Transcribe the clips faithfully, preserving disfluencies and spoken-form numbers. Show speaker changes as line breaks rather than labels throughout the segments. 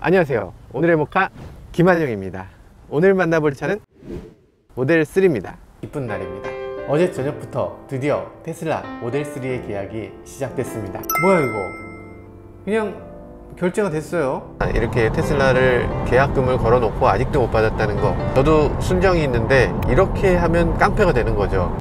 안녕하세요. 오늘의 모카 김한영입니다. 오늘 만나볼 차는 모델 쓰리입니다. 이쁜 날입니다. 어제 저녁부터 드디어 테슬라 모델 쓰리의 계약이 시작됐습니다. 뭐야 이거? 그냥 결제가 됐어요. 이렇게 테슬라를 계약금을 걸어놓고 아직도 못 받았다는 거, 저도 순정이 있는데 이렇게 하면 깡패가 되는 거죠.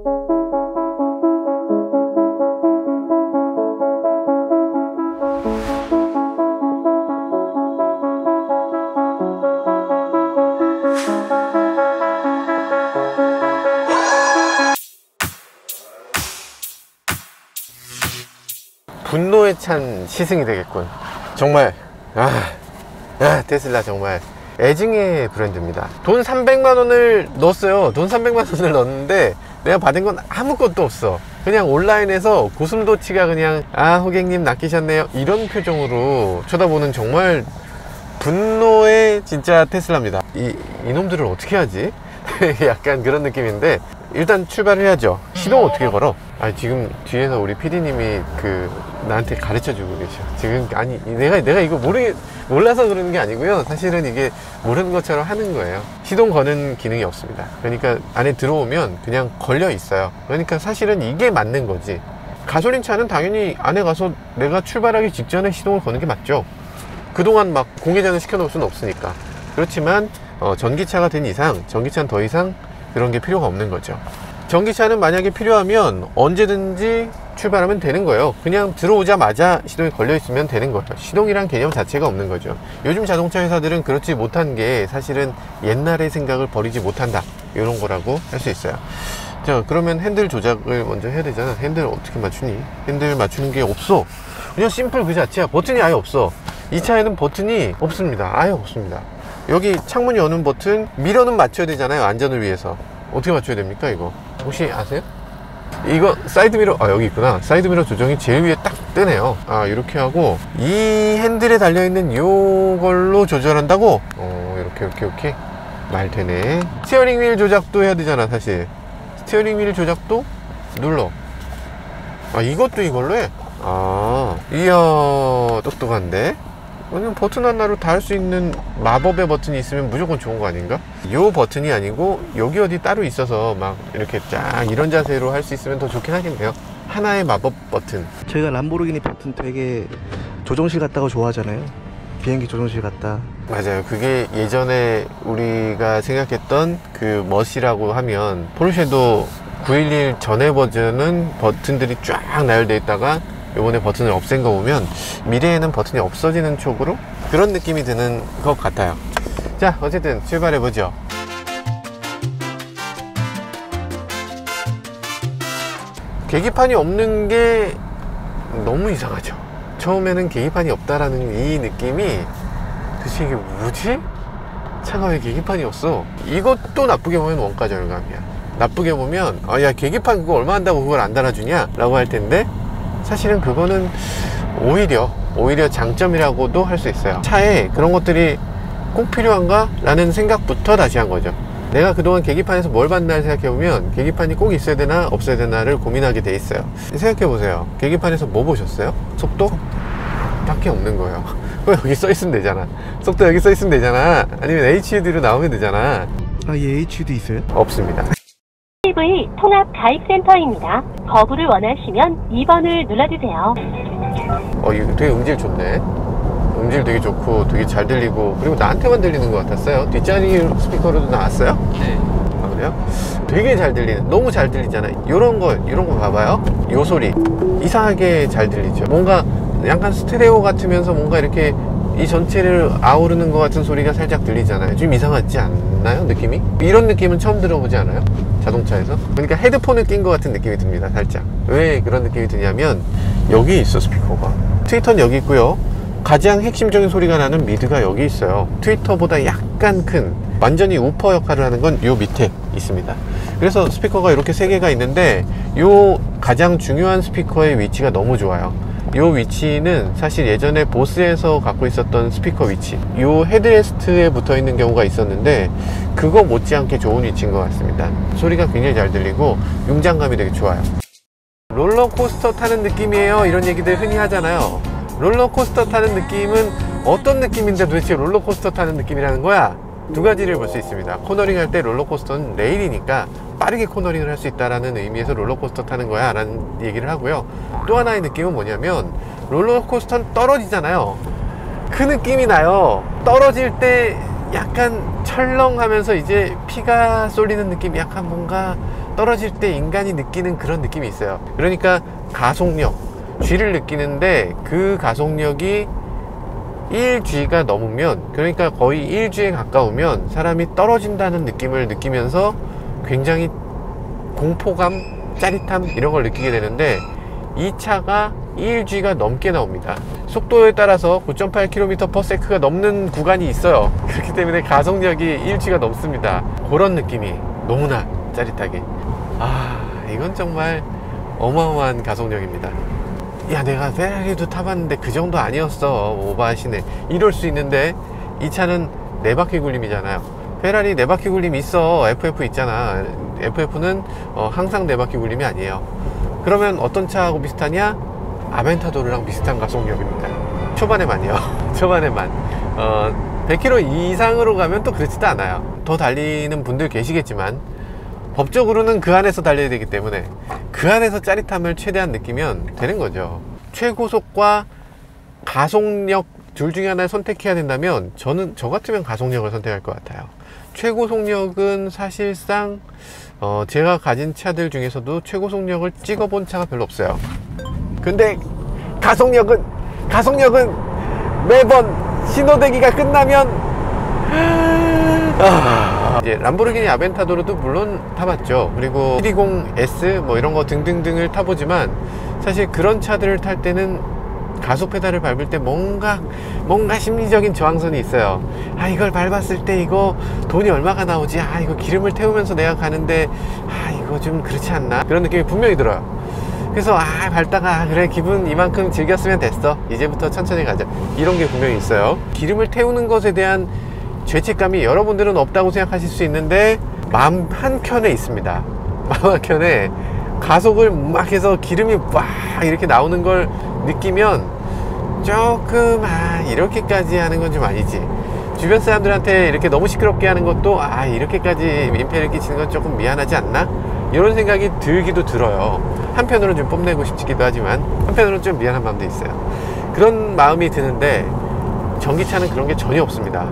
분노에 찬 시승이 되겠군. 정말 아, 아 테슬라 정말 애증의 브랜드입니다. 돈 삼백만 원을 넣었어요. 돈 삼백만 원을 넣었는데 내가 받은 건 아무것도 없어. 그냥 온라인에서 고슴도치가 그냥 아 호객님 낚이셨네요 이런 표정으로 쳐다보는 정말 분노의 진짜 테슬라입니다. 이, 이놈들을 어떻게 하지? 약간 그런 느낌인데 일단 출발을 해야죠. 시동 어떻게 걸어? 아 지금 뒤에서 우리 피디님이 그 나한테 가르쳐 주고 계셔. 지금 아니 내가 내가 이거 모르 몰라서 그러는 게 아니고요. 사실은 이게 모르는 것처럼 하는 거예요. 시동 거는 기능이 없습니다. 그러니까 안에 들어오면 그냥 걸려 있어요. 그러니까 사실은 이게 맞는 거지. 가솔린 차는 당연히 안에 가서 내가 출발하기 직전에 시동을 거는 게 맞죠. 그동안 막 공회전을 시켜 놓을 수는 없으니까. 그렇지만 어, 전기차가 된 이상 전기차는 더 이상 그런 게 필요가 없는 거죠. 전기차는 만약에 필요하면 언제든지 출발하면 되는 거예요. 그냥 들어오자마자 시동이 걸려 있으면 되는 거예요. 시동이란 개념 자체가 없는 거죠. 요즘 자동차 회사들은 그렇지 못한 게 사실은 옛날의 생각을 버리지 못한다 이런 거라고 할 수 있어요. 자 그러면 핸들 조작을 먼저 해야 되잖아. 핸들 어떻게 맞추니? 핸들 맞추는 게 없어. 그냥 심플 그 자체야. 버튼이 아예 없어. 이 차에는 버튼이 없습니다. 아예 없습니다. 여기 창문 여는 버튼, 미러는 맞춰야 되잖아요. 안전을 위해서. 어떻게 맞춰야 됩니까 이거? 혹시 아세요? 이거 사이드미러, 아 여기 있구나. 사이드미러 조정이 제일 위에 딱 뜨네요. 아 이렇게 하고 이 핸들에 달려있는 요걸로 조절한다고? 어 이렇게 이렇게 이렇게 말 되네. 스티어링 휠 조작도 해야 되잖아 사실. 스티어링 휠 조작도 눌러. 아 이것도 이걸로 해? 아 이야 똑똑한데? 그냥 버튼 하나로 다 할 수 있는 마법의 버튼이 있으면 무조건 좋은 거 아닌가? 요 버튼이 아니고 여기 어디 따로 있어서 막 이렇게 쫙 이런 자세로 할 수 있으면 더 좋긴 하겠네요. 하나의 마법 버튼.
저희가 람보르기니 버튼 되게 조정실 같다고 좋아하잖아요. 비행기 조정실 같다.
맞아요. 그게 예전에 우리가 생각했던 그 멋이라고 하면 포르쉐도 구일일 전에 버전은 버튼들이 쫙 나열되어 있다가 요번에 버튼을 없앤 거 보면 미래에는 버튼이 없어지는 쪽으로 그런 느낌이 드는 것 같아요. 자 어쨌든 출발해보죠. 계기판이 없는 게 너무 이상하죠. 처음에는 계기판이 없다라는 이 느낌이 도대체 이게 뭐지? 차가 왜 계기판이 없어? 이것도 나쁘게 보면 원가 절감이야. 나쁘게 보면 아, 야 계기판 그거 얼마 한다고 그걸 안 달아주냐? 라고 할 텐데 사실은 그거는 오히려 오히려 장점이라고도 할 수 있어요. 차에 그런 것들이 꼭 필요한가? 라는 생각부터 다시 한 거죠. 내가 그동안 계기판에서 뭘 봤나 생각해보면 계기판이 꼭 있어야 되나 없어야 되나를 고민하게 돼 있어요. 생각해보세요. 계기판에서 뭐 보셨어요? 속도? 딱히 없는 거예요. 여기 써있으면 되잖아. 속도 여기 써있으면 되잖아. 아니면 에이치유디로 나오면 되잖아.
아, 예, 에이치유디 있어요?
없습니다.
티브이 통합 가입센터입니다. 거부를 원하시면 이 번을 눌러주세요.
어, 이거 되게 음질 좋네. 음질 되게 좋고 되게 잘 들리고 그리고 나한테만 들리는 것 같았어요. 뒷자리 스피커로도 나왔어요? 네. 아 그래요? 되게 잘 들리는, 너무 잘 들리잖아요. 요런 거, 요런 거 봐봐요. 요 소리 이상하게 잘 들리죠. 뭔가 약간 스테레오 같으면서 뭔가 이렇게 이 전체를 아우르는 것 같은 소리가 살짝 들리잖아요. 좀 이상하지 않나요? 느낌이? 이런 느낌은 처음 들어보지 않아요? 자동차에서? 그러니까 헤드폰을 낀 것 같은 느낌이 듭니다. 살짝. 왜 그런 느낌이 드냐면 여기 있어 스피커가. 트위터는 여기 있고요. 가장 핵심적인 소리가 나는 미드가 여기 있어요. 트위터보다 약간 큰, 완전히 우퍼 역할을 하는 건 요 밑에 있습니다. 그래서 스피커가 이렇게 세 개가 있는데 요 가장 중요한 스피커의 위치가 너무 좋아요. 요 위치는 사실 예전에 보스에서 갖고 있었던 스피커 위치, 요 헤드레스트에 붙어 있는 경우가 있었는데 그거 못지않게 좋은 위치인 것 같습니다. 소리가 굉장히 잘 들리고 융장감이 되게 좋아요. 롤러코스터 타는 느낌이에요 이런 얘기들 흔히 하잖아요. 롤러코스터 타는 느낌은 어떤 느낌인데 도대체 롤러코스터 타는 느낌이라는 거야? 두 가지를 볼 수 있습니다. 코너링 할 때 롤러코스터는 레일이니까 빠르게 코너링을 할 수 있다는 의미에서 롤러코스터 타는 거야 라는 얘기를 하고요. 또 하나의 느낌은 뭐냐면 롤러코스터는 떨어지잖아요. 그 느낌이 나요. 떨어질 때 약간 철렁하면서 이제 피가 쏠리는 느낌, 약간 뭔가 떨어질 때 인간이 느끼는 그런 느낌이 있어요. 그러니까 가속력, G를 느끼는데 그 가속력이 일 지가 넘으면, 그러니까 거의 일 지에 가까우면 사람이 떨어진다는 느낌을 느끼면서 굉장히 공포감, 짜릿함 이런 걸 느끼게 되는데, 이 차가 일 지가 넘게 나옵니다. 속도에 따라서 구 점 팔 킬로미터 퍼 세컨드가 넘는 구간이 있어요. 그렇기 때문에 가속력이 일 지가 넘습니다. 그런 느낌이 너무나 짜릿하게, 아 이건 정말 어마어마한 가속력입니다. 야, 내가 페라리도 타봤는데 그 정도 아니었어, 오버하시네, 이럴 수 있는데 이 차는 네 바퀴 굴림이잖아요. 페라리 네 바퀴 굴림 있어. 에프에프 있잖아. 에프에프는 어, 항상 네 바퀴 굴림이 아니에요. 그러면 어떤 차하고 비슷하냐? 아벤타도르랑 비슷한 가속력입니다. 초반에만요. 초반에만. 어, 백 킬로미터 이상으로 가면 또 그렇지도 않아요. 더 달리는 분들 계시겠지만 법적으로는 그 안에서 달려야 되기 때문에 그 안에서 짜릿함을 최대한 느끼면 되는 거죠. 최고속과 가속력 둘 중에 하나를 선택해야 된다면 저는, 저 같으면 가속력을 선택할 것 같아요. 최고속력은 사실상 어, 제가 가진 차들 중에서도 최고속력을 찍어본 차가 별로 없어요. 근데 가속력은 가속력은 매번 신호대기가 끝나면 아... 이제 람보르기니 아벤타도르도 물론 타봤죠. 그리고 칠백이십 에스 뭐 이런 거 등등등을 타보지만 사실 그런 차들을 탈 때는 가속 페달을 밟을 때 뭔가 뭔가 심리적인 저항선이 있어요. 아, 이걸 밟았을 때 이거 돈이 얼마가 나오지? 아, 이거 기름을 태우면서 내가 가는데 아, 이거 좀 그렇지 않나? 그런 느낌이 분명히 들어요. 그래서 아, 밟다가 아, 그래, 기분 이만큼 즐겼으면 됐어, 이제부터 천천히 가자, 이런 게 분명히 있어요. 기름을 태우는 것에 대한 죄책감이 여러분들은 없다고 생각하실 수 있는데 마음 한켠에 있습니다. 마음 한켠에 가속을 막 해서 기름이 막 이렇게 나오는 걸 느끼면 조금 아, 이렇게까지 하는 건 좀 아니지, 주변 사람들한테 이렇게 너무 시끄럽게 하는 것도 아, 이렇게까지 민폐를 끼치는 건 조금 미안하지 않나? 이런 생각이 들기도 들어요. 한편으로는 좀 뽐내고 싶기도 하지만 한편으로는 좀 미안한 마음도 있어요. 그런 마음이 드는데 전기차는 그런 게 전혀 없습니다.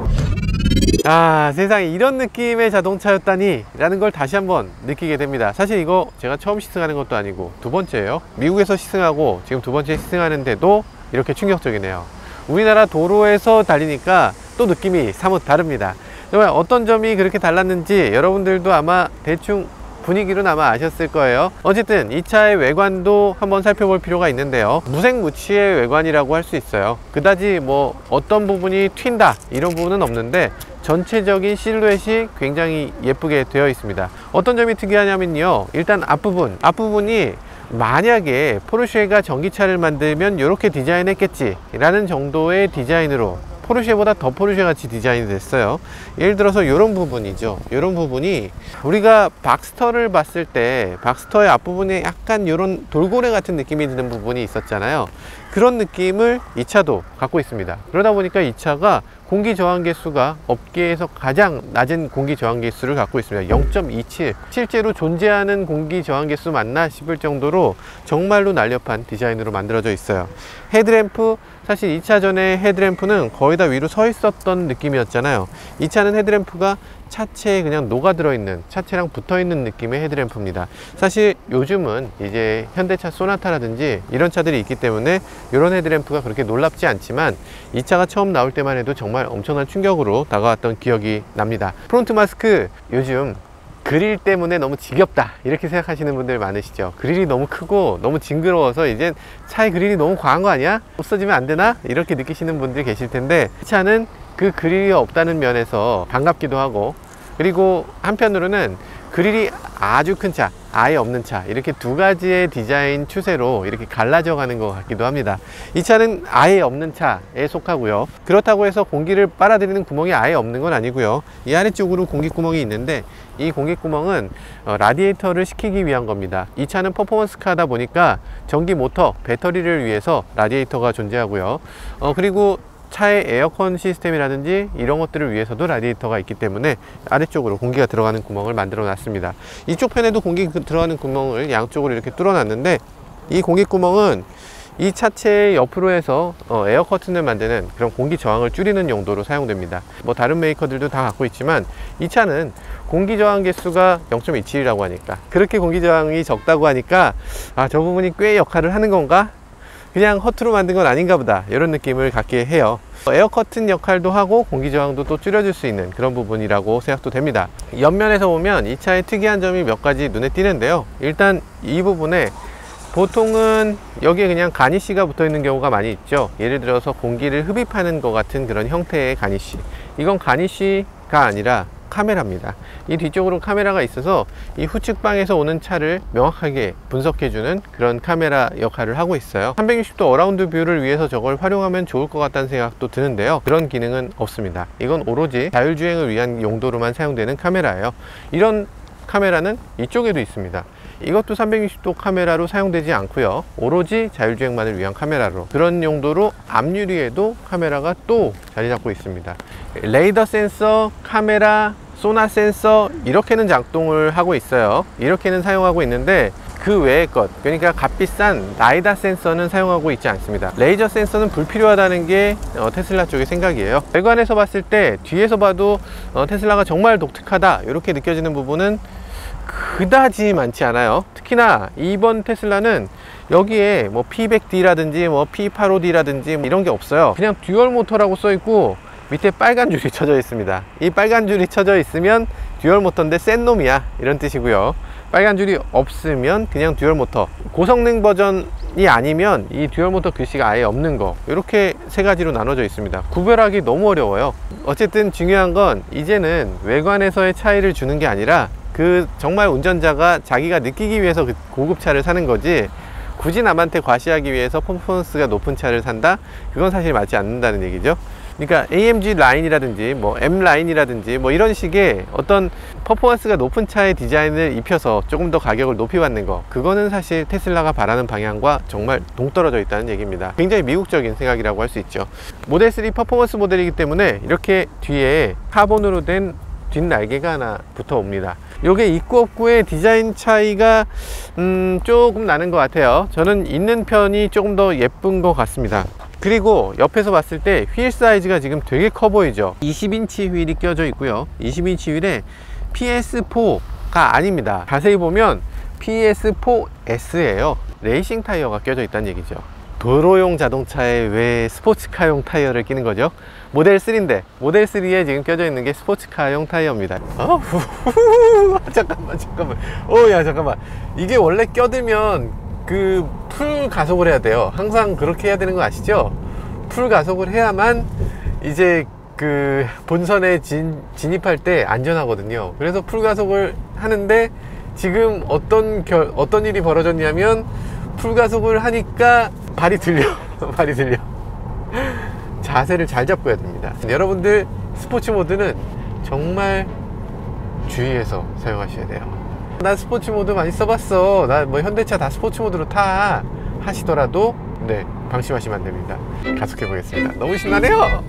아, 세상에 이런 느낌의 자동차였다니 라는 걸 다시 한번 느끼게 됩니다. 사실 이거 제가 처음 시승하는 것도 아니고 두 번째예요. 미국에서 시승하고 지금 두 번째 시승하는데도 이렇게 충격적이네요. 우리나라 도로에서 달리니까 또 느낌이 사뭇 다릅니다. 정말 어떤 점이 그렇게 달랐는지 여러분들도 아마 대충 분위기로는 아마 아셨을 거예요. 어쨌든 이 차의 외관도 한번 살펴볼 필요가 있는데요. 무색무취의 외관이라고 할 수 있어요. 그다지 뭐 어떤 부분이 튄다 이런 부분은 없는데 전체적인 실루엣이 굉장히 예쁘게 되어 있습니다. 어떤 점이 특이하냐면요, 일단 앞부분 앞부분이 만약에 포르쉐가 전기차를 만들면 이렇게 디자인했겠지 라는 정도의 디자인으로 포르쉐보다 더 포르쉐 같이 디자인이 됐어요. 예를 들어서 이런 부분이죠. 이런 부분이 우리가 박스터를 봤을 때 박스터의 앞부분에 약간 이런 돌고래 같은 느낌이 드는 부분이 있었잖아요. 그런 느낌을 이 차도 갖고 있습니다. 그러다 보니까 이 차가 공기 저항 개수가 업계에서 가장 낮은 공기 저항 개수를 갖고 있습니다. 영 점 이칠. 실제로 존재하는 공기 저항 개수 맞나 싶을 정도로 정말로 날렵한 디자인으로 만들어져 있어요. 헤드램프, 사실 이 차 전에 헤드램프는 거의 다 위로 서 있었던 느낌이었잖아요. 이 차는 헤드램프가 차체에 그냥 녹아 들어있는, 차체랑 붙어있는 느낌의 헤드램프입니다. 사실 요즘은 이제 현대차 소나타라든지 이런 차들이 있기 때문에 이런 헤드램프가 그렇게 놀랍지 않지만 이 차가 처음 나올 때만 해도 정말 엄청난 충격으로 다가왔던 기억이 납니다. 프론트 마스크, 요즘 그릴 때문에 너무 지겹다 이렇게 생각하시는 분들 많으시죠. 그릴이 너무 크고 너무 징그러워서 이제 차의 그릴이 너무 과한 거 아니야? 없어지면 안 되나? 이렇게 느끼시는 분들이 계실 텐데, 이 차는 그 그릴이 없다는 면에서 반갑기도 하고, 그리고 한편으로는 그릴이 아주 큰 차, 아예 없는 차, 이렇게 두 가지의 디자인 추세로 이렇게 갈라져 가는 것 같기도 합니다. 이 차는 아예 없는 차에 속하고요. 그렇다고 해서 공기를 빨아들이는 구멍이 아예 없는 건 아니고요. 이 아래쪽으로 공기구멍이 있는데 이 공기구멍은 어, 라디에이터를 식히기 위한 겁니다. 이 차는 퍼포먼스카다 보니까 전기 모터, 배터리를 위해서 라디에이터가 존재하고요. 어, 그리고 차의 에어컨 시스템이라든지 이런 것들을 위해서도 라디에이터가 있기 때문에 아래쪽으로 공기가 들어가는 구멍을 만들어 놨습니다. 이쪽 편에도 공기 들어가는 구멍을 양쪽으로 이렇게 뚫어 놨는데, 이 공기 구멍은 이 차체의 옆으로 해서 어, 에어 커튼을 만드는 그런 공기 저항을 줄이는 용도로 사용됩니다. 뭐 다른 메이커들도 다 갖고 있지만 이 차는 공기 저항 개수가 영 점 이칠이라고 하니까, 그렇게 공기 저항이 적다고 하니까 아, 저 부분이 꽤 역할을 하는 건가? 그냥 허투루 만든 건 아닌가 보다, 이런 느낌을 갖게 해요. 에어 커튼 역할도 하고 공기 저항도 또 줄여줄 수 있는 그런 부분이라고 생각도 됩니다. 옆면에서 보면 이 차의 특이한 점이 몇 가지 눈에 띄는데요. 일단 이 부분에 보통은 여기에 그냥 가니쉬가 붙어 있는 경우가 많이 있죠. 예를 들어서 공기를 흡입하는 것 같은 그런 형태의 가니쉬. 이건 가니쉬가 아니라 카메라입니다. 이 뒤쪽으로 카메라가 있어서 이 후측방에서 오는 차를 명확하게 분석해주는 그런 카메라 역할을 하고 있어요. 삼백육십 도 어라운드 뷰를 위해서 저걸 활용하면 좋을 것 같다는 생각도 드는데요. 그런 기능은 없습니다. 이건 오로지 자율주행을 위한 용도로만 사용되는 카메라예요. 이런 카메라는 이쪽에도 있습니다. 이것도 삼백육십 도 카메라로 사용되지 않고요, 오로지 자율주행만을 위한 카메라로, 그런 용도로 앞유리에도 카메라가 또 자리 잡고 있습니다. 레이더 센서, 카메라, 소나 센서, 이렇게는 작동을 하고 있어요. 이렇게는 사용하고 있는데 그 외의 것, 그러니까 값비싼 라이다 센서는 사용하고 있지 않습니다. 레이저 센서는 불필요하다는 게 어, 테슬라 쪽의 생각이에요. 외관에서 봤을 때 뒤에서 봐도 어, 테슬라가 정말 독특하다 이렇게 느껴지는 부분은 그다지 많지 않아요. 특히나 이번 테슬라는 여기에 뭐 피 백 디라든지 뭐 피 팔십오 디라든지 뭐 이런 게 없어요. 그냥 듀얼 모터라고 써 있고 밑에 빨간 줄이 쳐져 있습니다. 이 빨간 줄이 쳐져 있으면 듀얼 모터인데 센 놈이야, 이런 뜻이고요. 빨간 줄이 없으면 그냥 듀얼 모터, 고성능 버전이 아니면 이 듀얼 모터 글씨가 아예 없는 거, 이렇게 세 가지로 나눠져 있습니다. 구별하기 너무 어려워요. 어쨌든 중요한 건 이제는 외관에서의 차이를 주는 게 아니라 그 정말 운전자가 자기가 느끼기 위해서 그 고급차를 사는 거지, 굳이 남한테 과시하기 위해서 퍼포먼스가 높은 차를 산다? 그건 사실 맞지 않는다는 얘기죠. 그러니까 에이엠지 라인이라든지 뭐 M 라인이라든지 뭐 이런 식의 어떤 퍼포먼스가 높은 차의 디자인을 입혀서 조금 더 가격을 높이 받는 거, 그거는 사실 테슬라가 바라는 방향과 정말 동떨어져 있다는 얘기입니다. 굉장히 미국적인 생각이라고 할 수 있죠. 모델 쓰리 퍼포먼스 모델이기 때문에 이렇게 뒤에 카본으로 된 뒷날개가 하나 붙어 옵니다. 요게 있고 없고의 디자인 차이가 음, 조금 나는 것 같아요. 저는 있는 편이 조금 더 예쁜 것 같습니다. 그리고 옆에서 봤을 때 휠 사이즈가 지금 되게 커 보이죠. 이십 인치 휠이 껴져 있고요. 이십 인치 휠에 피 에스 포가 아닙니다. 자세히 보면 피 에스 포 에스예요 레이싱 타이어가 껴져 있다는 얘기죠. 도로용 자동차에 왜 스포츠카용 타이어를 끼는 거죠? 모델 쓰리인데 모델 쓰리에 지금 껴져 있는 게 스포츠카용 타이어입니다. 어? 잠깐만 잠깐만 오야 잠깐만, 이게 원래 껴들면 그 풀 가속을 해야 돼요. 항상 그렇게 해야 되는 거 아시죠? 풀 가속을 해야만 이제 그 본선에 진, 진입할 때 안전하거든요. 그래서 풀 가속을 하는데 지금 어떤 결, 어떤 일이 벌어졌냐면 풀 가속을 하니까 발이 들려 발이 들려 자세를 잘 잡고 해야 됩니다. 여러분들 스포츠 모드는 정말 주의해서 사용하셔야 돼요. 난 스포츠 모드 많이 써봤어, 나 뭐 현대차 다 스포츠 모드로 타 하시더라도 네, 방심하시면 안 됩니다. 가속해 보겠습니다. 너무 신나네요.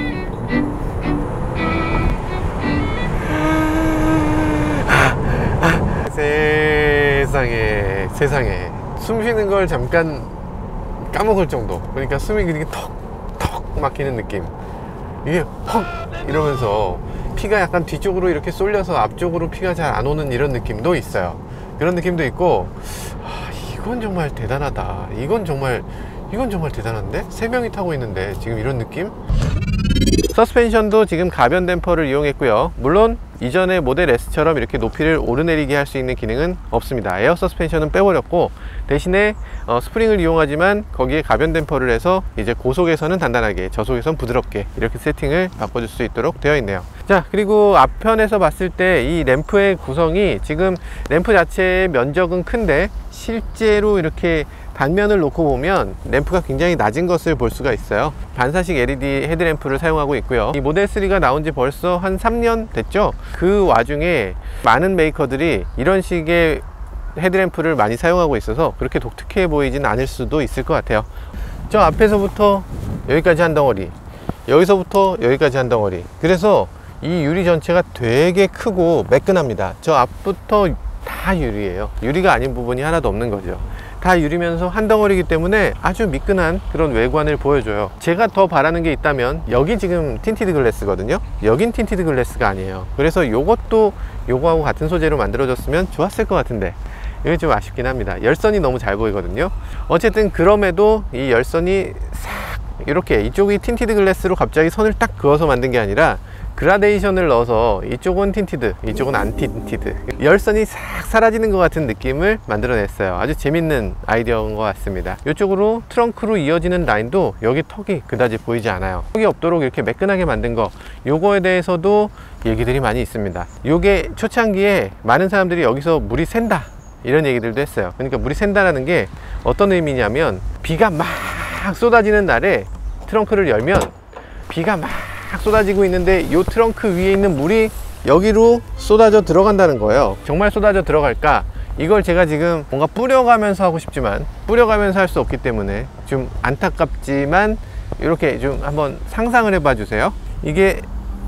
세상에 세상에 숨 쉬는 걸 잠깐 까먹을 정도, 그러니까 숨이 그렇게 턱턱 막히는 느낌, 이게 헉 이러면서 피가 약간 뒤쪽으로 이렇게 쏠려서 앞쪽으로 피가 잘 안 오는 이런 느낌도 있어요. 그런 느낌도 있고, 아, 이건 정말 대단하다. 이건 정말 이건 정말 대단한데? 세 명이 타고 있는데 지금 이런 느낌? 서스펜션도 지금 가변 댐퍼를 이용했고요. 물론 이전의 모델 S처럼 이렇게 높이를 오르내리게 할 수 있는 기능은 없습니다. 에어 서스펜션은 빼버렸고 대신에 어, 스프링을 이용하지만 거기에 가변 댐퍼를 해서 이제 고속에서는 단단하게, 저속에서는 부드럽게 이렇게 세팅을 바꿔줄 수 있도록 되어 있네요. 자, 그리고 앞편에서 봤을 때 이 램프의 구성이, 지금 램프 자체의 면적은 큰데 실제로 이렇게 단면을 놓고 보면 램프가 굉장히 낮은 것을 볼 수가 있어요. 반사식 엘이디 헤드램프를 사용하고 있고요. 이 모델 쓰리가 나온 지 벌써 한 삼 년 됐죠. 그 와중에 많은 메이커들이 이런 식의 헤드램프를 많이 사용하고 있어서 그렇게 독특해 보이진 않을 수도 있을 것 같아요. 저 앞에서부터 여기까지 한 덩어리, 여기서부터 여기까지 한 덩어리. 그래서 이 유리 전체가 되게 크고 매끈합니다. 저 앞부터 다 유리예요. 유리가 아닌 부분이 하나도 없는 거죠. 다 유리면서 한 덩어리이기 때문에 아주 미끈한 그런 외관을 보여줘요. 제가 더 바라는 게 있다면, 여기 지금 틴티드 글래스거든요. 여긴 틴티드 글래스가 아니에요. 그래서 요것도 요거하고 같은 소재로 만들어졌으면 좋았을 것 같은데 이게 좀 아쉽긴 합니다. 열선이 너무 잘 보이거든요. 어쨌든 그럼에도 이 열선이 싹 이렇게, 이쪽이 틴티드 글래스로 갑자기 선을 딱 그어서 만든 게 아니라 그라데이션을 넣어서 이쪽은 틴티드, 이쪽은 안 틴티드, 열선이 싹 사라지는 것 같은 느낌을 만들어냈어요. 아주 재밌는 아이디어인 것 같습니다. 이쪽으로 트렁크로 이어지는 라인도 여기 턱이 그다지 보이지 않아요. 턱이 없도록 이렇게 매끈하게 만든 거, 요거에 대해서도 얘기들이 많이 있습니다. 요게 초창기에 많은 사람들이 여기서 물이 샌다 이런 얘기들도 했어요. 그러니까 물이 샌다라는 게 어떤 의미냐면, 비가 막 쏟아지는 날에 트렁크를 열면 비가 막 쏟아지고 있는데 이 트렁크 위에 있는 물이 여기로 쏟아져 들어간다는 거예요. 정말 쏟아져 들어갈까? 이걸 제가 지금 뭔가 뿌려가면서 하고 싶지만 뿌려가면서 할 수 없기 때문에 좀 안타깝지만 이렇게 좀 한번 상상을 해봐 주세요. 이게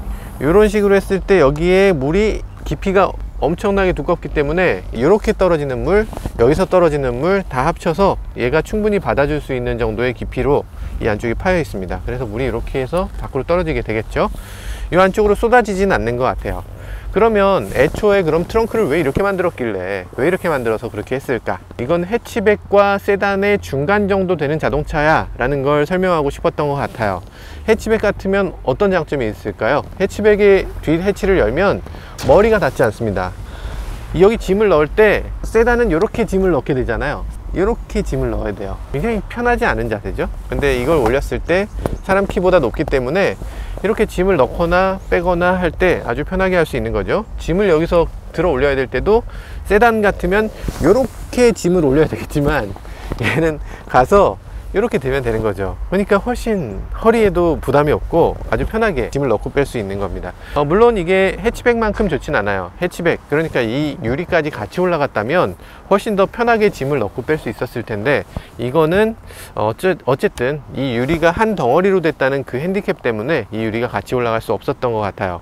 이런 식으로 했을 때 여기에 물이 깊이가 엄청나게 두껍기 때문에 이렇게 떨어지는 물, 여기서 떨어지는 물 다 합쳐서 얘가 충분히 받아줄 수 있는 정도의 깊이로 이 안쪽이 파여 있습니다. 그래서 물이 이렇게 해서 밖으로 떨어지게 되겠죠. 이 안쪽으로 쏟아지진 않는 것 같아요. 그러면 애초에 그럼 트렁크를 왜 이렇게 만들었길래, 왜 이렇게 만들어서 그렇게 했을까? 이건 해치백과 세단의 중간 정도 되는 자동차야 라는 걸 설명하고 싶었던 것 같아요. 해치백 같으면 어떤 장점이 있을까요? 해치백의 뒷 해치를 열면 머리가 닿지 않습니다. 여기 짐을 넣을 때 세단은 이렇게 짐을 넣게 되잖아요. 이렇게 짐을 넣어야 돼요. 굉장히 편하지 않은 자세죠. 근데 이걸 올렸을 때 사람 키보다 높기 때문에 이렇게 짐을 넣거나 빼거나 할 때 아주 편하게 할 수 있는 거죠. 짐을 여기서 들어 올려야 될 때도 세단 같으면 이렇게 짐을 올려야 되겠지만 얘는 가서 이렇게 되면 되는 거죠. 그러니까 훨씬 허리에도 부담이 없고 아주 편하게 짐을 넣고 뺄 수 있는 겁니다. 어, 물론 이게 해치백만큼 좋진 않아요. 해치백, 그러니까 이 유리까지 같이 올라갔다면 훨씬 더 편하게 짐을 넣고 뺄 수 있었을 텐데, 이거는 어째, 어쨌든 이 유리가 한 덩어리로 됐다는 그 핸디캡 때문에 이 유리가 같이 올라갈 수 없었던 것 같아요.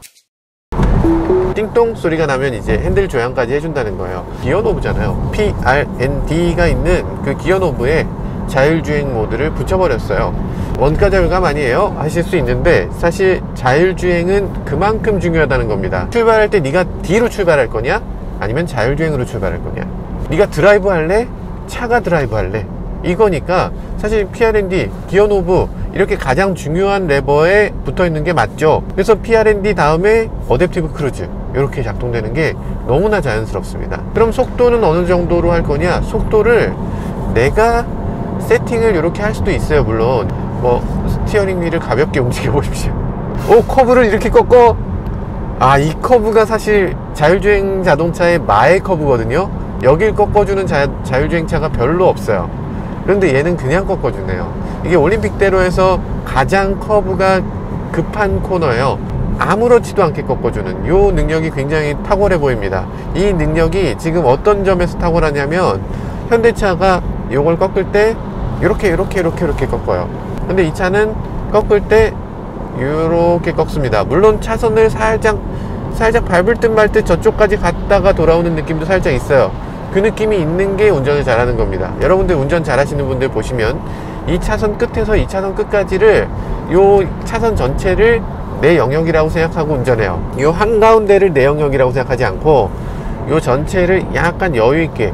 띵동 소리가 나면 이제 핸들 조향까지 해준다는 거예요. 기어노브잖아요. 피 알 엔 디가 있는 그 기어노브에 자율주행 모드를 붙여버렸어요. 원가 절감 아니에요? 하실 수 있는데, 사실 자율주행은 그만큼 중요하다는 겁니다. 출발할 때 네가 D로 출발할 거냐? 아니면 자율주행으로 출발할 거냐? 네가 드라이브 할래? 차가 드라이브 할래? 이거니까 사실 피 알 엔 디, 기어노브 이렇게 가장 중요한 레버에 붙어있는 게 맞죠. 그래서 피 알 엔 디 다음에 어댑티브 크루즈 이렇게 작동되는 게 너무나 자연스럽습니다. 그럼 속도는 어느 정도로 할 거냐? 속도를 내가 세팅을 이렇게 할 수도 있어요. 물론 뭐 스티어링 휠을 가볍게 움직여 보십시오. 오, 커브를 이렇게 꺾어. 아, 이 커브가 사실 자율주행 자동차의 마의 커브거든요. 여길 꺾어주는 자, 자율주행차가 별로 없어요. 그런데 얘는 그냥 꺾어주네요. 이게 올림픽대로에서 가장 커브가 급한 코너예요. 아무렇지도 않게 꺾어주는 이 능력이 굉장히 탁월해 보입니다. 이 능력이 지금 어떤 점에서 탁월하냐면, 현대차가 이걸 꺾을 때 이렇게 이렇게 이렇게 이렇게 꺾어요. 근데 이 차는 꺾을 때 이렇게 꺾습니다. 물론 차선을 살짝 살짝 밟을 듯 말 듯 저쪽까지 갔다가 돌아오는 느낌도 살짝 있어요. 그 느낌이 있는 게 운전을 잘하는 겁니다. 여러분들 운전 잘하시는 분들 보시면 이 차선 끝에서 이 차선 끝까지를, 요 차선 전체를 내 영역이라고 생각하고 운전해요. 요 한가운데를 내 영역이라고 생각하지 않고 요 전체를 약간 여유있게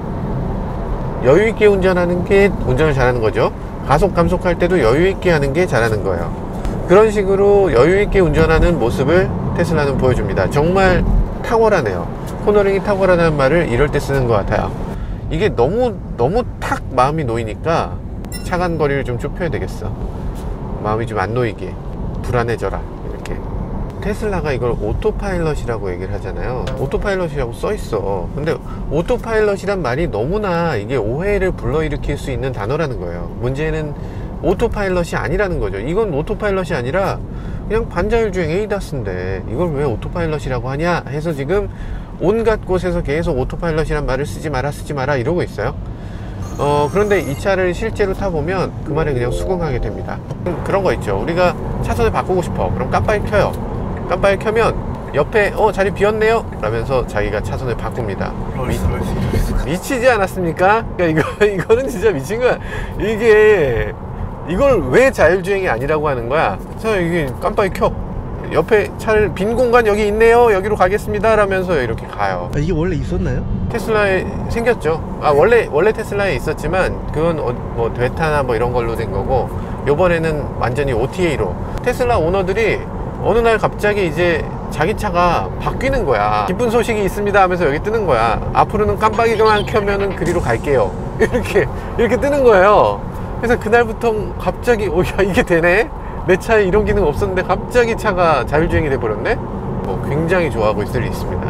여유있게 운전하는 게 운전을 잘하는 거죠. 가속 감속할 때도 여유있게 하는 게 잘하는 거예요. 그런 식으로 여유있게 운전하는 모습을 테슬라는 보여줍니다. 정말 탁월하네요. 코너링이 탁월하다는 말을 이럴 때 쓰는 것 같아요. 이게 너무 너무 탁 마음이 놓이니까 차간 거리를 좀 좁혀야 되겠어. 마음이 좀 안 놓이게. 불안해져라 이렇게. 테슬라가 이걸 오토파일럿이라고 얘기를 하잖아요. 오토파일럿이라고 써있어. 근데 오토파일럿이란 말이 너무나 이게 오해를 불러일으킬 수 있는 단어라는 거예요. 문제는 오토파일럿이 아니라는 거죠. 이건 오토파일럿이 아니라 그냥 반자율주행 에이다스인데 이걸 왜 오토파일럿이라고 하냐 해서 지금 온갖 곳에서 계속 오토파일럿이란 말을 쓰지 마라 쓰지 마라 이러고 있어요. 어, 그런데 이 차를 실제로 타보면 그 말에 그냥 수긍하게 됩니다. 그런 거 있죠. 우리가 차선을 바꾸고 싶어. 그럼 깜빡이 켜요. 깜빡이 켜면 옆에 어 자리 비었네요 라면서 자기가 차선을 바꿉니다. 미, 미치지 않았습니까? 그러니까 이거, 이거는 진짜 미친 거야. 이게 이걸 왜 자율주행이 아니라고 하는 거야. 자, 이게 깜빡이 켜. 옆에 차를 빈 공간 여기 있네요. 여기로 가겠습니다 라면서 이렇게 가요.
아, 이게 원래 있었나요?
테슬라에 생겼죠. 아, 원래 원래 테슬라에 있었지만 그건 어, 뭐 되타나 뭐 이런 걸로 된 거고, 요번에는 완전히 오티에이로 테슬라 오너들이 어느 날 갑자기 이제 자기 차가 바뀌는 거야. 기쁜 소식이 있습니다 하면서 여기 뜨는 거야. 앞으로는 깜빡이만 켜면은 그리로 갈게요. 이렇게 이렇게 뜨는 거예요. 그래서 그날부터 갑자기 어, 야, 이게 되네? 내 차에 이런 기능 없었는데 갑자기 차가 자율주행이 돼버렸네? 뭐 굉장히 좋아하고 있을 리 있습니다.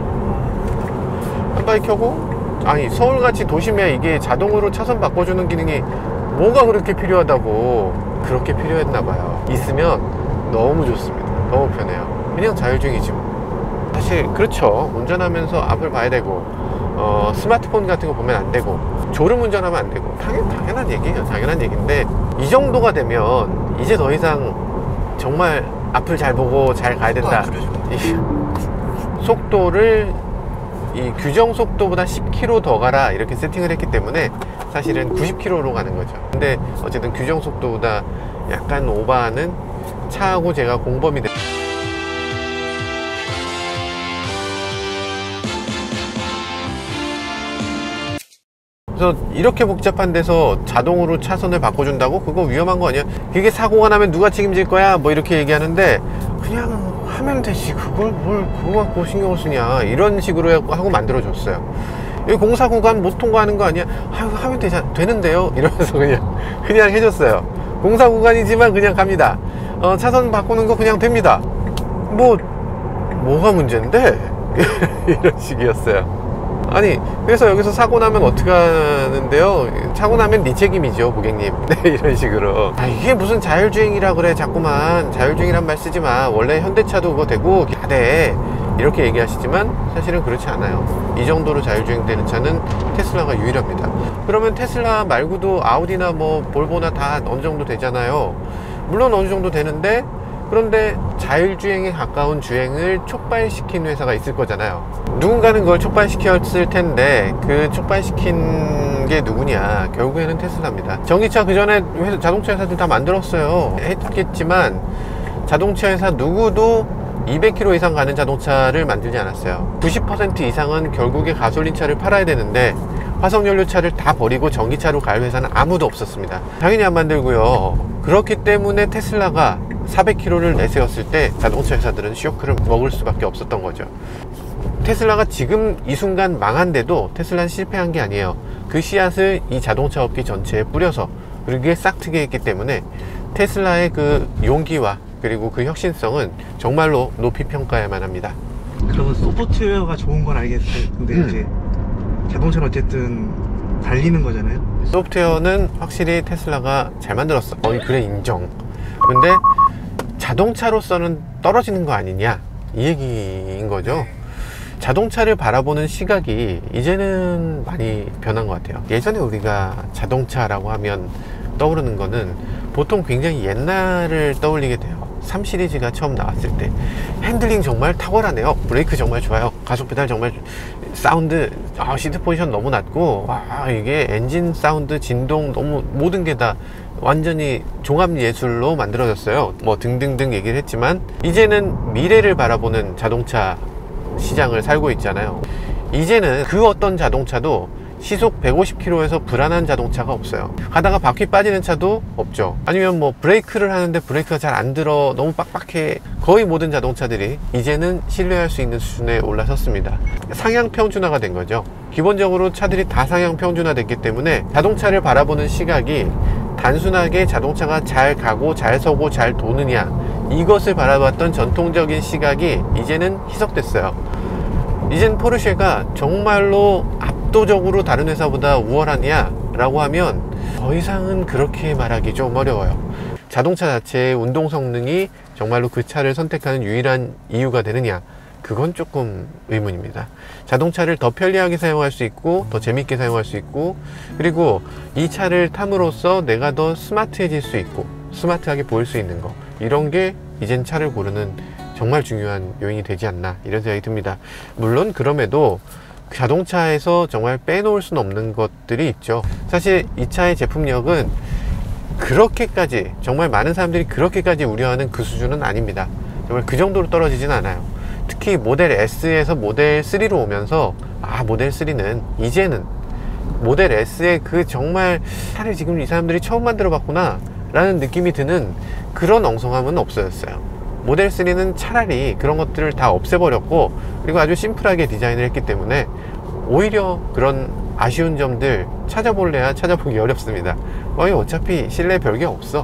깜빡이 켜고, 아니 서울같이 도심에 이게 자동으로 차선 바꿔주는 기능이 뭐가 그렇게 필요하다고. 그렇게 필요했나봐요. 있으면 너무 좋습니다. 너무 편해요. 그냥 자율주행이지 뭐. 사실 그렇죠. 운전하면서 앞을 봐야 되고, 어, 스마트폰 같은 거 보면 안 되고, 졸음 운전하면 안 되고, 당연, 당연한 얘기예요. 당연한 얘기인데, 이 정도가 되면 이제 더 이상 정말 앞을 잘 보고 잘 가야 된다. 이 속도를 이 규정 속도보다 십 킬로미터 더 가라 이렇게 세팅을 했기 때문에 사실은 구십 킬로미터로 가는 거죠. 근데 어쨌든 규정 속도보다 약간 오버하는 차하고 제가 공범이 됐... 그래서 이렇게 복잡한 데서 자동으로 차선을 바꿔준다고? 그거 위험한 거 아니야? 그게 사고가 나면 누가 책임질 거야? 뭐 이렇게 얘기하는데, 그냥 하면 되지. 그걸 뭘 그거 갖고 신경을 쓰냐. 이런 식으로 하고 만들어줬어요. 여기 공사 구간 못 통과하는 거 아니야? 아유, 하면 되자, 되는데요? 이러면서 그냥 그냥 해줬어요. 공사 구간이지만 그냥 갑니다. 어, 차선 바꾸는 거 그냥 됩니다. 뭐 뭐가 문제인데? 이런 식이었어요. 아니, 그래서 여기서 사고 나면 어떻게 하는데요? 사고 나면 네 책임이죠, 고객님. 네, 이런 식으로. 아, 이게 무슨 자율주행이라 그래, 자꾸만. 자율주행이란 말 쓰지 마. 원래 현대차도 그거 되고 다 돼. 이렇게 얘기하시지만 사실은 그렇지 않아요. 이 정도로 자율주행 되는 차는 테슬라가 유일합니다. 그러면 테슬라 말고도 아우디나 뭐 볼보나 다 어느 정도 되잖아요. 물론 어느 정도 되는데, 그런데 자율주행에 가까운 주행을 촉발시킨 회사가 있을 거잖아요. 누군가는 그걸 촉발시켰을 텐데, 그 촉발시킨 게 누구냐? 결국에는 테슬라입니다. 전기차 그 전에 자동차 회사들 다 만들었어요. 했겠지만 자동차 회사 누구도 이백 킬로미터 이상 가는 자동차를 만들지 않았어요. 구십 퍼센트 이상은 결국에 가솔린차를 팔아야 되는데 화석연료차를 다 버리고 전기차로 갈 회사는 아무도 없었습니다. 당연히 안 만들고요. 그렇기 때문에 테슬라가 사백 킬로미터를 내세웠을 때 자동차 회사들은 쇼크를 먹을 수밖에 없었던 거죠. 테슬라가 지금 이 순간 망한데도 테슬라는 실패한 게 아니에요. 그 씨앗을 이 자동차 업계 전체에 뿌려서 그게 싹트게 했기 때문에 테슬라의 그 용기와 그리고 그 혁신성은 정말로 높이 평가해야만 합니다.
그러면 소프트웨어가 좋은 건 알겠어요. 근데
음.
이제 자동차는 어쨌든 달리는 거잖아요.
소프트웨어는 확실히 테슬라가 잘 만들었어. 어이, 그래, 인정. 근데 자동차로서는 떨어지는 거 아니냐, 이 얘기인 거죠. 자동차를 바라보는 시각이 이제는 많이 변한 것 같아요. 예전에 우리가 자동차라고 하면 떠오르는 거는 보통 굉장히 옛날을 떠올리게 돼요. 삼 시리즈가 처음 나왔을 때 핸들링 정말 탁월하네요. 브레이크 정말 좋아요. 가속 페달 정말 사운드, 아, 시트 포지션 너무 낮고, 와, 이게 엔진 사운드, 진동, 너무 모든 게 다 완전히 종합 예술로 만들어졌어요. 뭐 등등등 얘기를 했지만 이제는 미래를 바라보는 자동차 시장을 살고 있잖아요. 이제는 그 어떤 자동차도 시속 백오십 킬로미터에서 불안한 자동차가 없어요. 가다가 바퀴 빠지는 차도 없죠. 아니면 뭐 브레이크를 하는데 브레이크가 잘 안 들어, 너무 빡빡해. 거의 모든 자동차들이 이제는 신뢰할 수 있는 수준에 올라섰습니다. 상향 평준화가 된 거죠. 기본적으로 차들이 다 상향 평준화 됐기 때문에 자동차를 바라보는 시각이 단순하게 자동차가 잘 가고 잘 서고 잘 도느냐, 이것을 바라봤던 전통적인 시각이 이제는 희석됐어요. 이젠 포르쉐가 정말로 압도적으로 다른 회사보다 우월하냐 라고 하면 더 이상은 그렇게 말하기 좀 어려워요. 자동차 자체의 운동 성능이 정말로 그 차를 선택하는 유일한 이유가 되느냐, 그건 조금 의문입니다. 자동차를 더 편리하게 사용할 수 있고 더 재밌게 사용할 수 있고, 그리고 이 차를 탐으로써 내가 더 스마트해질 수 있고 스마트하게 보일 수 있는 거, 이런 게 이젠 차를 고르는 정말 중요한 요인이 되지 않나, 이런 생각이 듭니다. 물론 그럼에도 자동차에서 정말 빼놓을 수는 없는 것들이 있죠. 사실 이 차의 제품력은 그렇게까지, 정말 많은 사람들이 그렇게까지 우려하는 그 수준은 아닙니다. 정말 그 정도로 떨어지진 않아요. 특히 모델 S에서 모델 쓰리로 오면서, 아, 모델 쓰리는 이제는 모델 S의 그 정말 차를 지금 이 사람들이 처음 만들어 봤구나 라는 느낌이 드는 그런 엉성함은 없어졌어요. 모델 쓰리는 차라리 그런 것들을 다 없애버렸고, 그리고 아주 심플하게 디자인을 했기 때문에 오히려 그런 아쉬운 점들 찾아볼래야 찾아보기 어렵습니다. 거의 어차피 실내 별게 없어.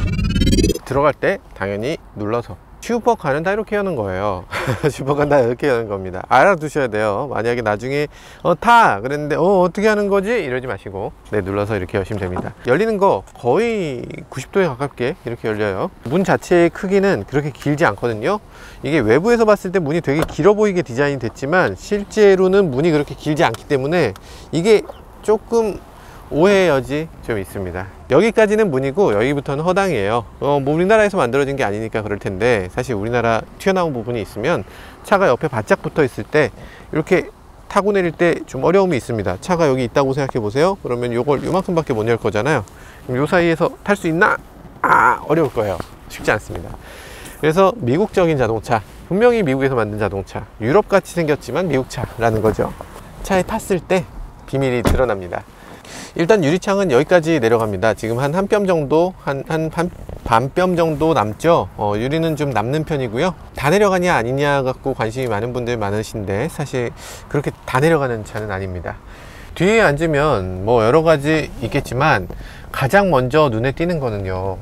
들어갈 때 당연히 눌러서, 슈퍼카는 다 이렇게 여는 거예요. 슈퍼카는 다 이렇게 여는 겁니다. 알아두셔야 돼요. 만약에 나중에 어, 타! 그랬는데 어, 어떻게 하는 거지? 이러지 마시고, 네, 눌러서 이렇게 여시면 됩니다. 열리는 거 거의 구십 도에 가깝게 이렇게 열려요. 문 자체의 크기는 그렇게 길지 않거든요. 이게 외부에서 봤을 때 문이 되게 길어 보이게 디자인이 됐지만 실제로는 문이 그렇게 길지 않기 때문에 이게 조금 오해의 여지 좀 있습니다. 여기까지는 문이고 여기부터는 허당이에요. 어, 뭐 우리나라에서 만들어진 게 아니니까 그럴 텐데, 사실 우리나라 튀어나온 부분이 있으면 차가 옆에 바짝 붙어 있을 때 이렇게 타고 내릴 때 좀 어려움이 있습니다. 차가 여기 있다고 생각해 보세요. 그러면 요걸 요만큼밖에 못 열 거잖아요. 그럼 요 사이에서 탈 수 있나? 아, 어려울 거예요. 쉽지 않습니다. 그래서 미국적인 자동차, 분명히 미국에서 만든 자동차, 유럽같이 생겼지만 미국 차라는 거죠. 차에 탔을 때 비밀이 드러납니다. 일단 유리창은 여기까지 내려갑니다. 지금 한 한 뼘 정도, 한, 한 반, 반 뼘 정도 남죠. 어, 유리는 좀 남는 편이고요. 다 내려가냐 아니냐 갖고 관심이 많은 분들 많으신데, 사실 그렇게 다 내려가는 차는 아닙니다. 뒤에 앉으면 뭐 여러 가지 있겠지만 가장 먼저 눈에 띄는 거는요,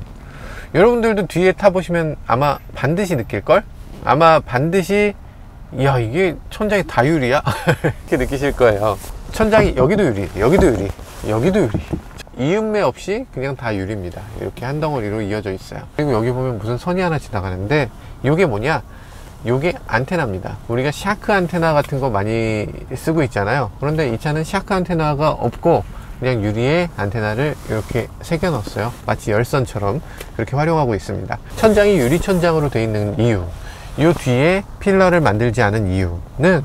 여러분들도 뒤에 타보시면 아마 반드시 느낄걸? 아마 반드시, 이야, 이게 천장이 다 유리야? 이렇게 느끼실 거예요. 천장이 여기도 유리, 여기도 유리, 여기도 유리, 이음매 없이 그냥 다 유리입니다. 이렇게 한 덩어리로 이어져 있어요. 그리고 여기 보면 무슨 선이 하나 지나가는데, 이게 뭐냐, 이게 안테나입니다. 우리가 샤크 안테나 같은 거 많이 쓰고 있잖아요. 그런데 이 차는 샤크 안테나가 없고 그냥 유리에 안테나를 이렇게 새겨 넣었어요. 마치 열선처럼 그렇게 활용하고 있습니다. 천장이 유리 천장으로 되어 있는 이유, 이 뒤에 필러를 만들지 않은 이유는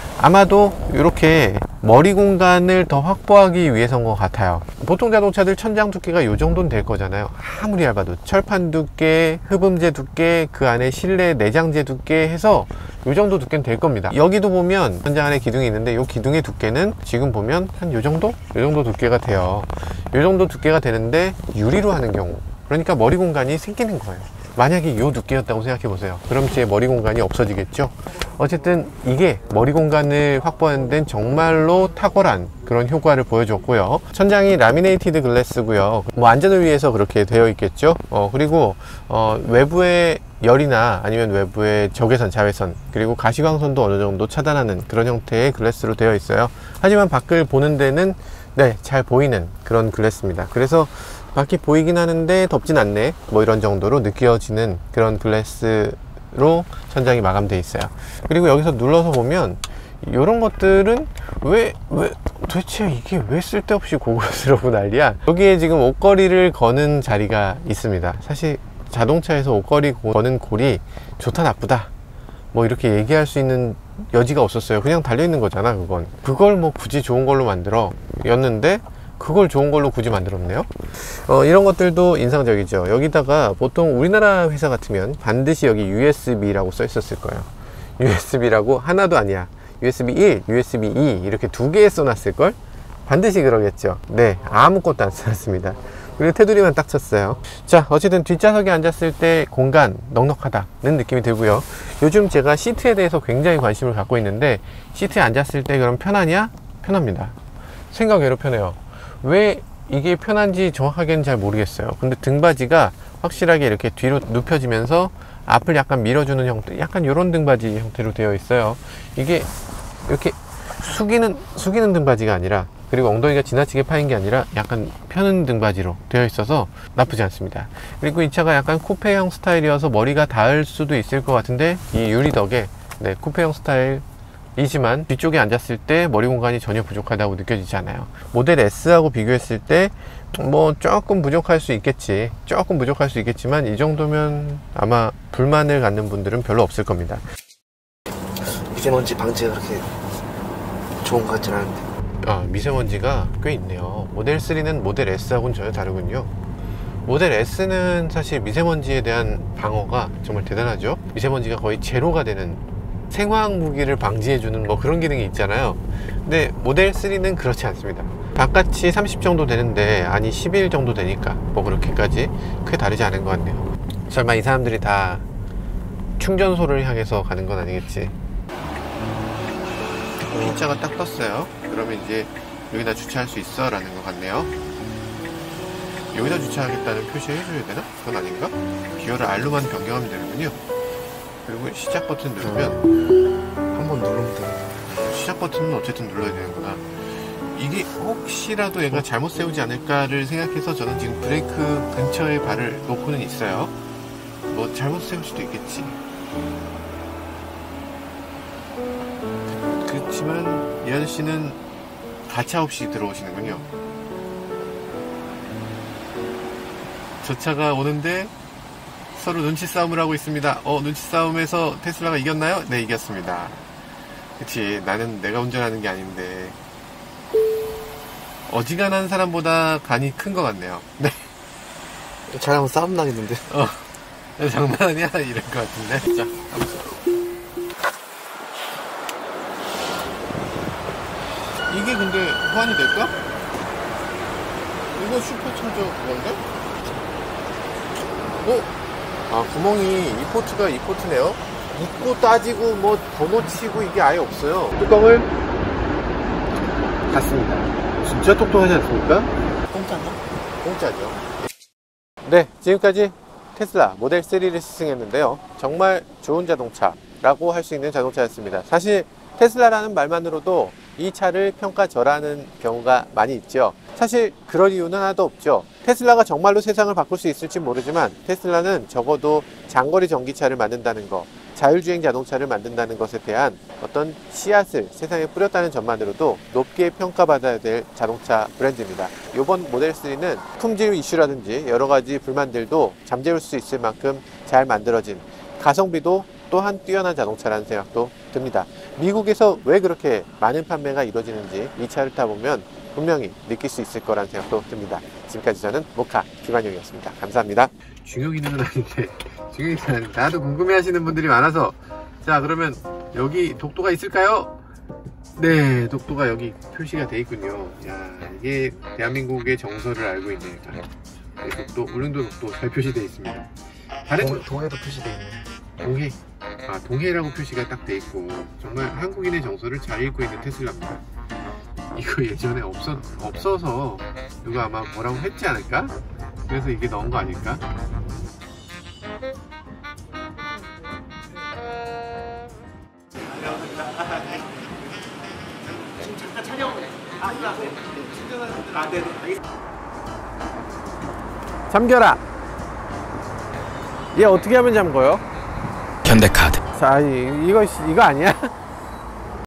아마도 이렇게 머리 공간을 더 확보하기 위해서인 것 같아요. 보통 자동차들 천장 두께가 이 정도는 될 거잖아요. 아무리 얇아도 철판 두께, 흡음재 두께, 그 안에 실내 내장재 두께 해서 이 정도 두께는 될 겁니다. 여기도 보면 천장 안에 기둥이 있는데 이 기둥의 두께는 지금 보면 한 이 정도? 이 정도 두께가 돼요. 이 정도 두께가 되는데 유리로 하는 경우, 그러니까 머리 공간이 생기는 거예요. 만약에 이 두께였다고 생각해 보세요. 그럼 제 머리 공간이 없어지겠죠. 어쨌든 이게 머리 공간을 확보하는 데는 정말로 탁월한 그런 효과를 보여줬고요. 천장이 라미네이티드 글래스고요. 뭐 안전을 위해서 그렇게 되어 있겠죠. 어, 그리고 어, 외부의 열이나 아니면 외부의 적외선, 자외선, 그리고 가시광선도 어느 정도 차단하는 그런 형태의 글래스로 되어 있어요. 하지만 밖을 보는 데는 네, 잘 보이는 그런 글래스입니다. 그래서 밖이 보이긴 하는데 덥진 않네, 뭐 이런 정도로 느껴지는 그런 글래스로 천장이 마감되어 있어요. 그리고 여기서 눌러서 보면 이런 것들은 왜, 왜 도대체 이게 왜 쓸데없이 고급스러운 난리야. 여기에 지금 옷걸이를 거는 자리가 있습니다. 사실 자동차에서 옷걸이 거는 골이 좋다 나쁘다 뭐 이렇게 얘기할 수 있는 여지가 없었어요. 그냥 달려있는 거잖아. 그건 그걸 뭐 굳이 좋은 걸로 만들어 였는데 그걸 좋은 걸로 굳이 만들었네요. 어, 이런 것들도 인상적이죠. 여기다가 보통 우리나라 회사 같으면 반드시 여기 유에스비라고 써 있었을 거예요. 유에스비라고 하나도 아니야. 유에스비 일, 유에스비 이 이렇게 두 개 써놨을걸? 반드시 그러겠죠. 네, 아무것도 안 써놨습니다. 그리고 테두리만 딱 쳤어요. 자, 어쨌든 뒷좌석에 앉았을 때 공간 넉넉하다는 느낌이 들고요. 요즘 제가 시트에 대해서 굉장히 관심을 갖고 있는데, 시트에 앉았을 때 그럼 편하냐? 편합니다. 생각외로 편해요. 왜 이게 편한지 정확하게는 잘 모르겠어요. 근데 등받이가 확실하게 이렇게 뒤로 눕혀지면서 앞을 약간 밀어주는 형태, 약간 이런 등받이 형태로 되어 있어요. 이게 이렇게 숙이는 숙이는 등받이가 아니라, 그리고 엉덩이가 지나치게 파인 게 아니라 약간 펴는 등받이로 되어 있어서 나쁘지 않습니다. 그리고 이 차가 약간 쿠페형 스타일이어서 머리가 닿을 수도 있을 것 같은데 이 유리 덕에 네, 쿠페형 스타일이지만 뒤쪽에 앉았을 때 머리 공간이 전혀 부족하다고 느껴지지 않아요. 모델 S하고 비교했을 때 뭐 조금 부족할 수 있겠지, 조금 부족할 수 있겠지만 이 정도면 아마 불만을 갖는 분들은 별로 없을 겁니다.
미세먼지 방지가 그렇게 좋은 것 같지는 않은데.
아, 미세먼지가 꽤 있네요. 모델 쓰리는 모델 S하고는 전혀 다르군요. 모델 S는 사실 미세먼지에 대한 방어가 정말 대단하죠. 미세먼지가 거의 제로가 되는, 생화학 무기를 방지해주는 뭐 그런 기능이 있잖아요. 근데 모델 쓰리는 그렇지 않습니다. 바깥이 삼십 정도 되는데 안이 십일 정도 되니까 뭐 그렇게까지 크게 다르지 않은 것 같네요. 설마 이 사람들이 다 충전소를 향해서 가는 건 아니겠지. 이 차가 딱 떴어요. 그러면 이제 여기다 주차할 수 있어 라는 것 같네요. 여기다 주차하겠다는 표시를 해줘야 되나? 그건 아닌가? 기어를 R로만 변경하면 되는군요. 그리고 시작 버튼 누르면,
한번 누르면 돼요.
시작 버튼은 어쨌든 눌러야 되는구나. 이게 혹시라도 얘가 잘못 세우지 않을까를 생각해서 저는 지금 브레이크 근처에 발을 놓고는 있어요. 뭐 잘못 세울 수도 있겠지. 그렇지만 이 아저씨는 가차없이 들어오시는군요. 저 차가 오는데 서로 눈치 싸움을 하고 있습니다. 어, 눈치 싸움에서 테슬라가 이겼나요? 네, 이겼습니다. 그치, 나는 내가 운전하는 게 아닌데 어지간한 사람보다 간이 큰 것 같네요. 네.
잘하면 싸움 나겠는데.
어, 장난 아니야? 이럴 것 같은데. 자, 가보자. 이게 근데 호환이 될까? 이거 슈퍼차저 그건데? 어? 아, 구멍이 이 포트가 이 포트네요. 묻고 따지고 뭐 번호 치고 이게 아예 없어요. 뚜껑을 닫습니다. 진짜 똑똑하지 않습니까?
공짜인가?
공짜죠. 네, 지금까지 테슬라 모델 쓰리를 시승했는데요. 정말 좋은 자동차라고 할 수 있는 자동차였습니다. 사실 테슬라라는 말만으로도 이 차를 평가절하는 경우가 많이 있죠. 사실 그럴 이유는 하나도 없죠. 테슬라가 정말로 세상을 바꿀 수 있을지 모르지만 테슬라는 적어도 장거리 전기차를 만든다는 거, 자율주행 자동차를 만든다는 것에 대한 어떤 씨앗을 세상에 뿌렸다는 점만으로도 높게 평가받아야 될 자동차 브랜드입니다. 이번 모델 쓰리는 품질 이슈라든지 여러 가지 불만들도 잠재울 수 있을 만큼 잘 만들어진, 가성비도 또한 뛰어난 자동차라는 생각도 듭니다. 미국에서 왜 그렇게 많은 판매가 이루어지는지 이 차를 타보면 분명히 느낄 수 있을 거라는 생각도 듭니다. 지금까지 저는 모카 김한용이었습니다. 감사합니다. 중요기능은 아닌데, 중요기능은 아닌데 나도 궁금해 하시는 분들이 많아서, 자, 그러면 여기 독도가 있을까요? 네, 독도가 여기 표시가 돼 있군요. 야, 이게 대한민국의 정서를 알고 있네요. 네, 독도, 울릉도 독도 잘 표시되어 있습니다. 다른
동, 동해도 표시되어 있네.
동해, 아, 동해라고 표시가 딱 돼 있고 정말 한국인의 정서를 잘 읽고 있는 테슬라입니다. 이거 예전에 없어, 없어서 누가 아마 뭐라고 했지 않을까? 그래서 이게 넣은 거 아닐까? 지금 잠깐 촬영을 해. 아, 네. 아, 네. 잠겨라! 얘 어떻게 하면 잠궈요?
현대카드.
자, 이- 이거, 이거 아니야?